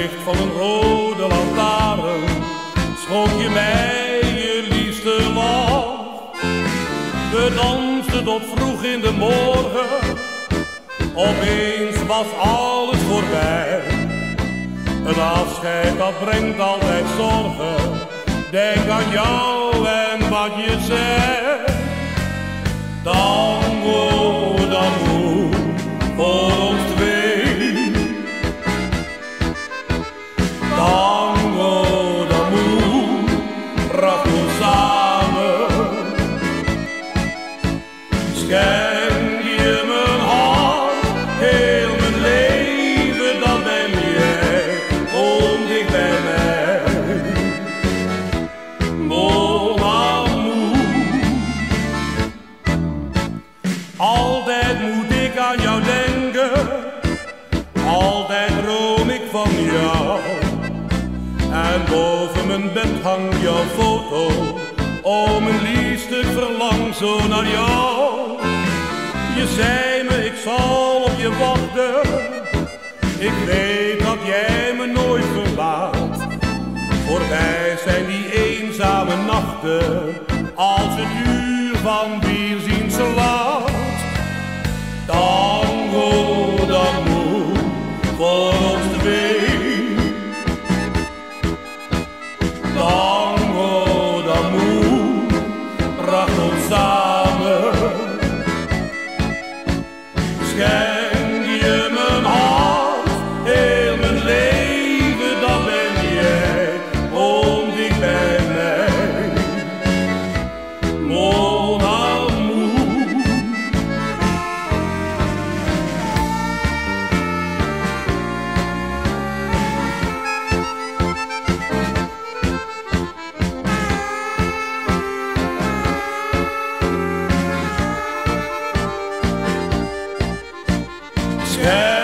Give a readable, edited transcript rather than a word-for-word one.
licht van een rode lantaarn schonk je mij je liefste lach. We dansten tot vroeg in de morgen, opeens was alles voorbij. Een afscheid dat brengt altijd zorgen, denk aan jou en wat je zei. Tango d'amour voor ons twee. Tango d'amour bracht ons samen. Schenk je mijn hart, heel mijn leven, dan ben jij ondicht bij mij. Mon amour. Altijd moet ik aan jou denken, altijd droom ik van jou. En boven mijn bed hangt jouw foto, oh mijn liefste, ik verlang zo naar jou. Je zei me, ik zal op je wachten, ik weet dat jij me nooit verlaat. Voorbij zijn die eenzame nachten, als het uur van weerzien slaat. Tango d'amour voor ons twee. Tango d'amour bracht ons samen. Schenk je mijn hart, heel mijn leven, dan ben jij ondicht bij mij. Mon amour. Yeah.